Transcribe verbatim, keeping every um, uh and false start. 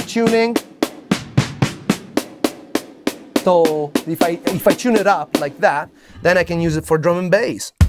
tuning. So if I, if I tune it up like that, then I can use it for drum and bass.